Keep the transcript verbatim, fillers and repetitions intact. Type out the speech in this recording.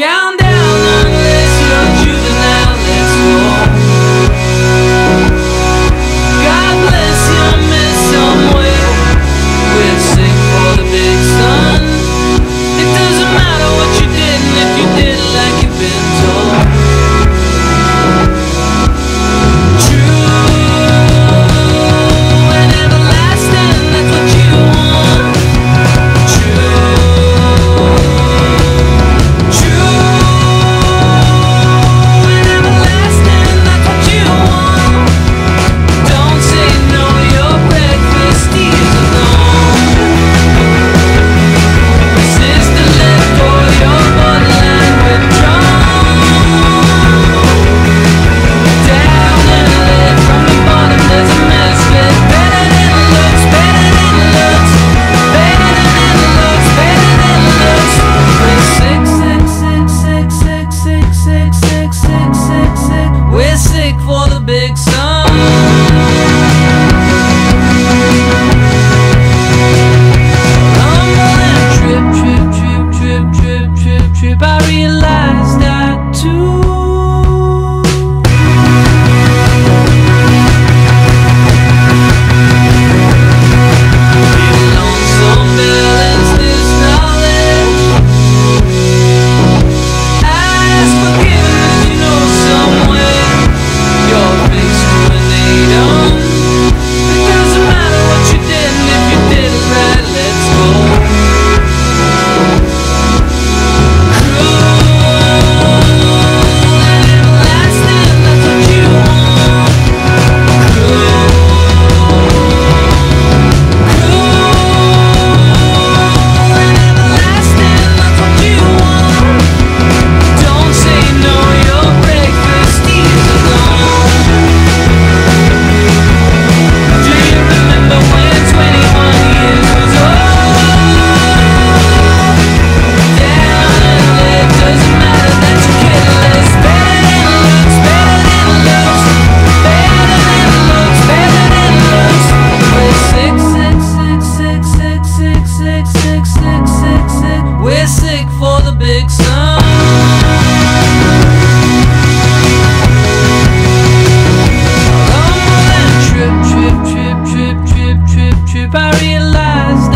Countdown unless you're juvenile, let's go. God bless you, miss somewhere. We're sick for the big sun. It doesn't matter what you did, and if you did it like you've been told. True and everlasting, that's what you want. We're sick for the big sun. Rumble and trip, trip, trip, trip, trip, trip, trip. I realized that too. Feeling lonesome, balance this knowledge. Ask forgiveness, you know somewhere. You're fixed to an atom. It doesn't matter what you did, and if you did it right, let's go. Cruel and everlasting, that's what you want. Cruel, cruel and everlasting, that's what you want. Don't say no, your breakfast is alone. Do you remember when twenty-one years was old? Down and it doesn't matter that you're careless. Better than looks, better than looks, better than looks, better than looks. We're sick, sick, sick, sick, sick, sick, sick, sick, sick, sick, sick. We're sick for the big sun. Rumble and trip, trip, trip, trip, trip, trip, trip. I realized